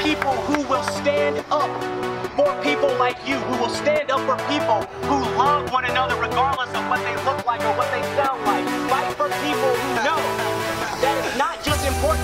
people who will stand up for people like you, who will stand up for people who love one another regardless of what they look like or what they sound like. Fight for people who know that it's not just important